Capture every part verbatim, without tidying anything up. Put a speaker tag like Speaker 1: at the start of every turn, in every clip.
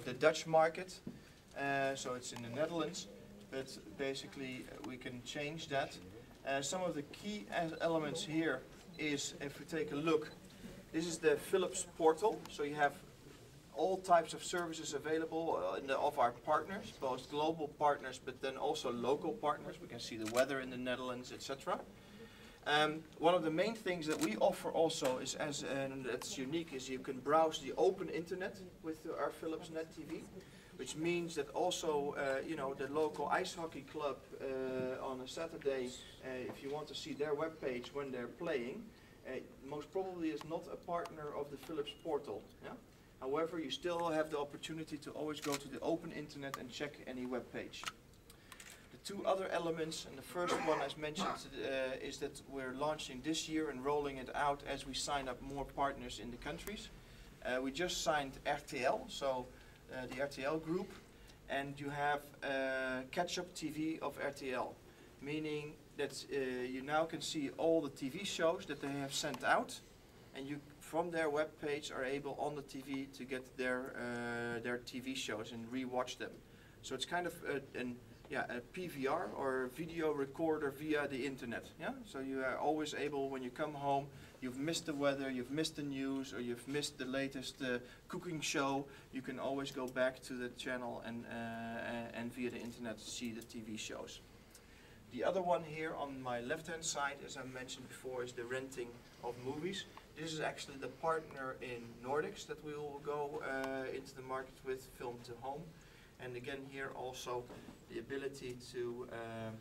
Speaker 1: the Dutch market, uh, so it's in the Netherlands, but basically we can change that. Uh, some of the key elements here is, if we take a look, this is the Philips portal, so you have all types of services available uh, in the, of our partners, both global partners but then also local partners. We can see the weather in the Netherlands, et cetera. Um, one of the main things that we offer also is, as and that's unique, is you can browse the open internet with our Philips Net T V, which means that also uh, you know, the local ice hockey club uh, on a Saturday, uh, if you want to see their webpage when they're playing, uh, most probably is not a partner of the Philips portal. Yeah? However, you still have the opportunity to always go to the open internet and check any web page. The two other elements, and the first one as mentioned uh, is that we're launching this year and rolling it out as we sign up more partners in the countries. Uh, we just signed R T L, so uh, the R T L group, and you have uh, catch-up T V of R T L, meaning that uh, you now can see all the T V shows that they have sent out, and you from their web page are able on the T V to get their uh, their T V shows and re-watch them. So it's kind of a, an, yeah, a P V R or video recorder via the internet. Yeah, so you are always able, when you come home, you've missed the weather, you've missed the news, or you've missed the latest uh, cooking show, you can always go back to the channel and uh, and via the internet see the T V shows. The other one here on my left-hand side, as I mentioned before, is the renting of movies. This is actually the partner in Nordics that we will go uh, into the market with, Film to Home. And again here also the ability to, uh,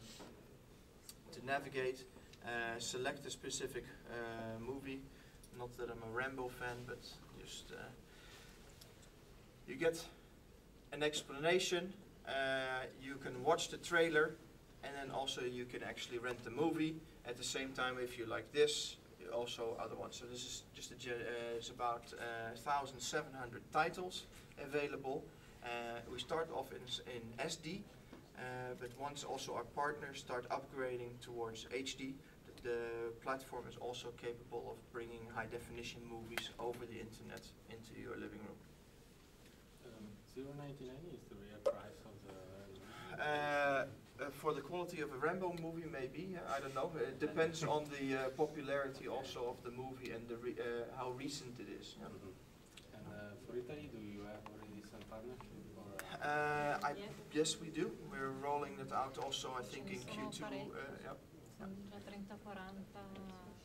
Speaker 1: to navigate, uh, select a specific uh, movie. Not that I'm a Rambo fan, but just uh, you get an explanation, uh, you can watch the trailer, and then also you can actually rent the movie. At the same time, if you like this, also other ones. So this is just a, uh, it's about uh, one thousand seven hundred titles available. Uh, we start off in, in S D, uh, but once also our partners start upgrading towards H D, the, the platform is also capable of bringing high definition movies over the internet into your living room.
Speaker 2: Um, zero ninety-nine is the real price of the...
Speaker 1: Uh, Uh, for the quality of a Rambo movie, maybe, uh, I don't know. It depends on the uh, popularity also of the movie and the re uh, how recent it is. Yeah.
Speaker 2: Mm-hmm. And uh, for Italy, do you have already some partnership? Or,
Speaker 1: uh, I,
Speaker 3: yes.
Speaker 1: yes, we do. We're rolling that out also, I think, in Q two. Uh, yeah.
Speaker 3: trenta quaranta